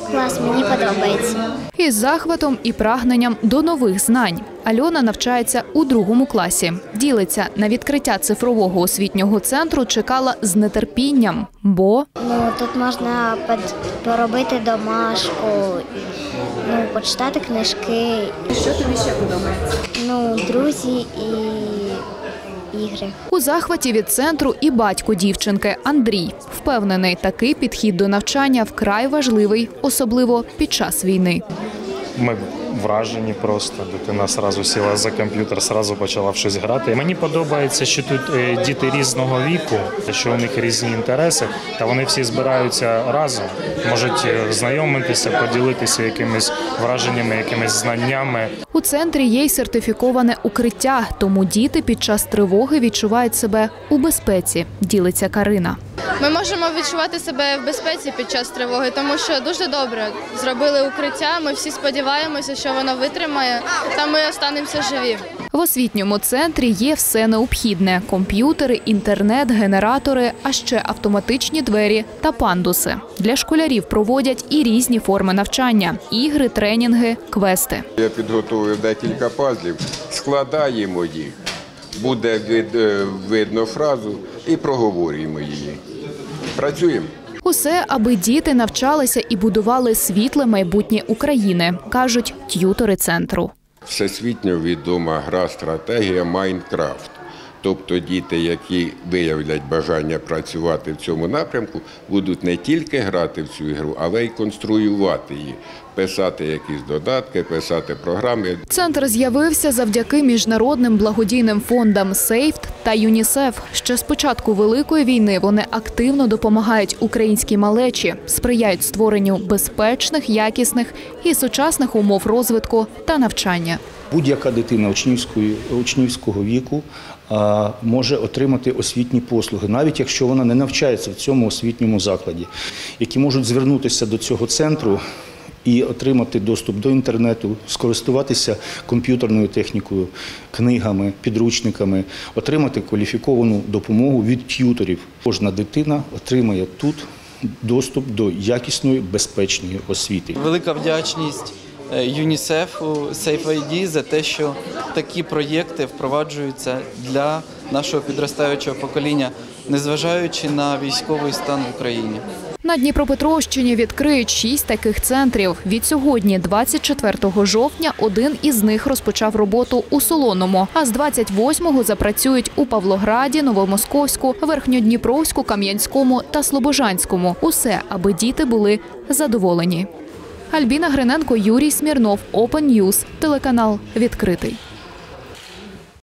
Клас, мені подобається. Із захватом і прагненням до нових знань. Альона навчається у 2 класі. Ділиться, на відкриття цифрового освітнього центру чекала з нетерпінням, бо… Тут можна поробити домашку, почитати книжки. Що тобі ще подобається? Друзі і ігри. У захваті від центру і батько дівчинки Андрій. Впевнений, такий підхід до навчання вкрай важливий, особливо під час війни. Ми вражені просто. Дитина одразу сіла за комп'ютер, одразу почала в щось грати. І мені подобається, що тут діти різного віку, що у них різні інтереси, та вони всі збираються разом, можуть знайомитися, поділитися якимись враженнями, якимись знаннями. У центрі є й сертифіковане укриття, тому діти під час тривоги відчувають себе у безпеці, ділиться Карина. Ми можемо відчувати себе в безпеці під час тривоги, тому що дуже добре зробили укриття, ми всі сподіваємося, що воно витримає, та ми останемося живі. В освітньому центрі є все необхідне – комп'ютери, інтернет, генератори, а ще автоматичні двері та пандуси. Для школярів проводять і різні форми навчання – ігри, тренінги, квести. Я підготував декілька пазлів, складаємо їх, буде видно фразу і проговорюємо її. Працюємо. Усе, аби діти навчалися і будували світле майбутнє України, кажуть т'ютори центру. Всесвітньо відома гра «Стратегія Майнкрафт». Тобто діти, які виявлять бажання працювати в цьому напрямку, будуть не тільки грати в цю ігру, але й конструювати її, писати якісь додатки, писати програми. Центр з'явився завдяки міжнародним благодійним фондам «Сейфт» та ЮНІСЕФ. Ще з початку Великої війни вони активно допомагають українській малечі, сприяють створенню безпечних, якісних і сучасних умов розвитку та навчання. Будь-яка дитина учнівського віку може отримати освітні послуги, навіть якщо вона не навчається в цьому освітньому закладі, які можуть звернутися до цього центру і отримати доступ до інтернету, скористуватися комп'ютерною технікою, книгами, підручниками, отримати кваліфіковану допомогу від т'юторів. Кожна дитина отримає тут доступ до якісної, безпечної освіти. Велика вдячність ЮНІСЕФу, SafeID за те, що такі проєкти впроваджуються для нашого підростаючого покоління, незважаючи на військовий стан в Україні. На Дніпропетровщині відкриють 6 таких центрів. Відсьогодні, 24 жовтня, один із них розпочав роботу у Солоному, а з 28-го запрацюють у Павлограді, Новомосковську, Верхньодніпровську, Кам'янському та Слобожанському. Усе, аби діти були задоволені. Альбіна Гриненко, Юрій Смірнов, Open News, телеканал «Відкритий».